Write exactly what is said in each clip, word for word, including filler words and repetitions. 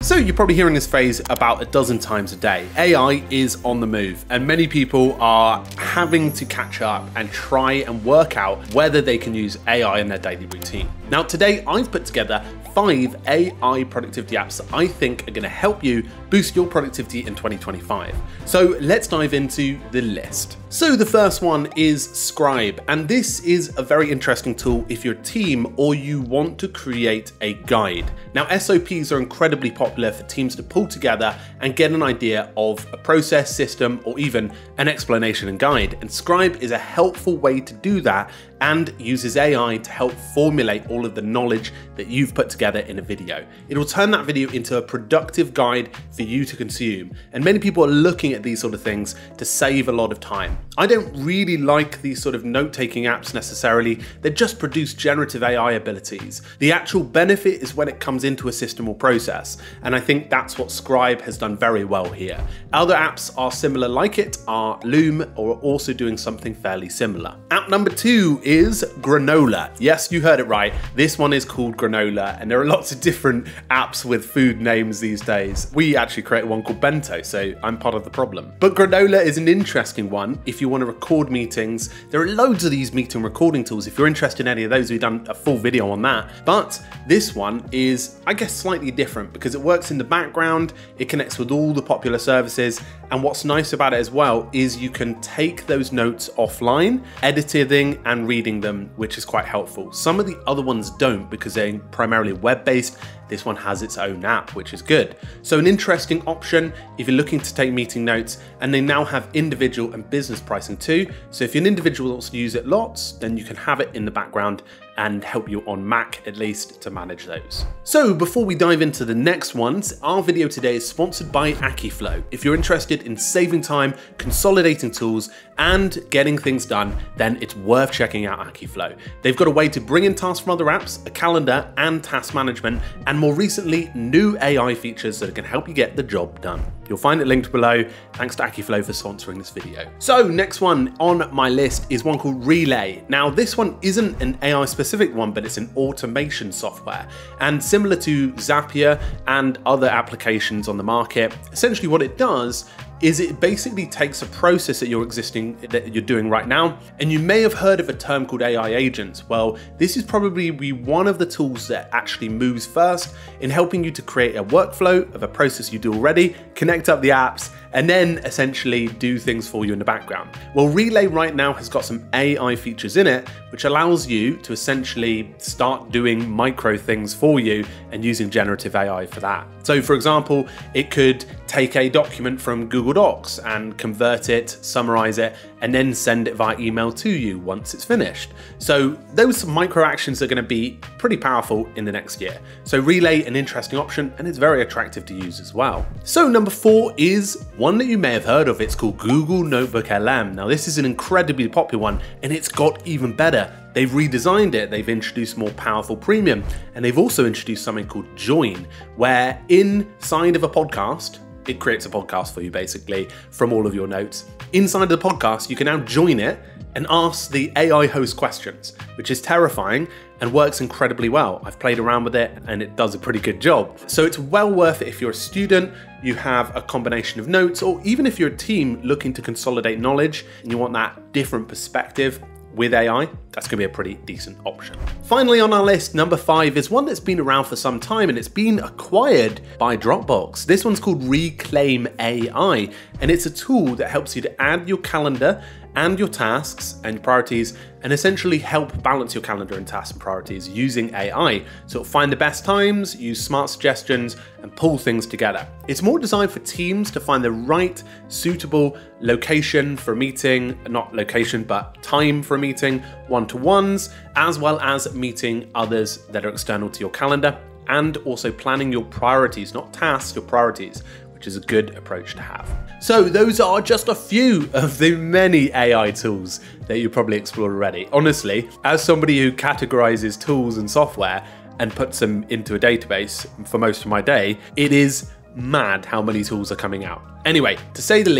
So you're probably hearing this phrase about a dozen times a day. A I is on the move, and many people are having to catch up and try and work out whether they can use A I in their daily routine. Now today I've put together five A I productivity apps that I think are going to help you boost your productivity in twenty twenty-five. So let's dive into the list. So the first one is Scribe, and this is a very interesting tool if you're a team or you want to create a guide. Now S O Ps are incredibly popular for teams to pull together and get an idea of a process, system, or even an explanation and guide. And Scribe is a helpful way to do that and uses A I to help formulate all of the knowledge that you've put together in a video. It'll turn that video into a productive guide for you to consume. And many people are looking at these sort of things to save a lot of time. I don't really like these sort of note-taking apps necessarily. They just produce generative A I abilities. The actual benefit is when it comes into a system or process. And I think that's what Scribe has done very well here. Other apps are similar like it are Loom, or are also doing something fairly similar. App number two is Granola. Yes, you heard it right. This one is called Granola, and there are lots of different apps with food names these days. We actually created one called Bento, so I'm part of the problem. But Granola is an interesting one if you want to record meetings. There are loads of these meeting recording tools. If you're interested in any of those, we've done a full video on that. But this one is, I guess, slightly different because it works in the background, it connects with all the popular services, and what's nice about it as well is you can take those notes offline, editing and reading them, which is quite helpful. Some of the other ones don't because they're primarily web-based. This one has its own app, which is good. So an interesting option if you're looking to take meeting notes, and they now have individual and business pricing too. So if you're an individual that wants to use it lots, then you can have it in the background and help you on Mac at least to manage those. So before we dive into the next ones, our video today is sponsored by Akiflow. If you're interested in saving time, consolidating tools, and getting things done, then it's worth checking out Akiflow. They've got a way to bring in tasks from other apps, a calendar, and task management, and more recently, new A I features that can help you get the job done. You'll find it linked below. Thanks to Akiflow for sponsoring this video. So next one on my list is one called Relay. Now this one isn't an A I specific one, but it's an automation software. And similar to Zapier and other applications on the market, essentially what it does is it basically takes a process that you're existing, that you're doing right now. And you may have heard of a term called A I agents. Well, this is probably be one of the tools that actually moves first in helping you to create a workflow of a process you do already, connect up the apps, and then essentially do things for you in the background. Well, Relay right now has got some A I features in it, which allows you to essentially start doing micro things for you and using generative A I for that. So for example, it could take a document from Google Docs and convert it, summarize it, and then send it via email to you once it's finished. So those micro actions are going to be pretty powerful in the next year. So Relay, an interesting option, and it's very attractive to use as well. So number four is one that you may have heard of. It's called Google NotebookLM. Now this is an incredibly popular one, and it's got even better. They've redesigned it, they've introduced more powerful premium, and they've also introduced something called Join, where inside of a podcast, it creates a podcast for you basically from all of your notes. Inside of the podcast, you can now join it and ask the A I host questions, which is terrifying and works incredibly well. I've played around with it and it does a pretty good job. So it's well worth it if you're a student, you have a combination of notes, or even if you're a team looking to consolidate knowledge and you want that different perspective with A I, that's gonna be a pretty decent option. Finally on our list, number five is one that's been around for some time and it's been acquired by Dropbox. This one's called Reclaim A I, and it's a tool that helps you to add your calendar and your tasks and priorities, and essentially help balance your calendar and tasks and priorities using A I. So it'll find the best times, use smart suggestions, and pull things together. It's more designed for teams to find the right suitable location for a meeting, not location, but time for a meeting, one-to-ones, as well as meeting others that are external to your calendar, and also planning your priorities, not tasks, your priorities, which is a good approach to have. So those are just a few of the many A I tools that you probably explored already. Honestly, as somebody who categorizes tools and software and puts them into a database for most of my day, it is mad how many tools are coming out. Anyway, to say the least,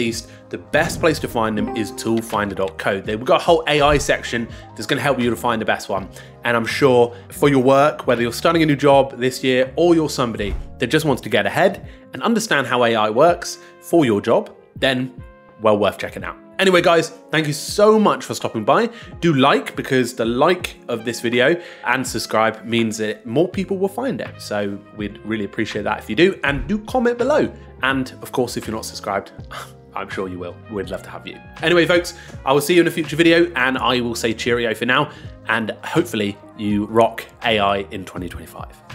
the best place to find them is toolfinder dot co. They've got a whole A I section that's going to help you to find the best one. And I'm sure for your work, whether you're starting a new job this year or you're somebody that just wants to get ahead and understand how A I works for your job, then well worth checking out. Anyway, guys, thank you so much for stopping by. Do like, because the like of this video and subscribe means that more people will find it. So we'd really appreciate that if you do, and do comment below. And of course, if you're not subscribed, I'm sure you will. We'd love to have you. Anyway, folks, I will see you in a future video, and I will say cheerio for now. And hopefully you rock A I in twenty twenty-five.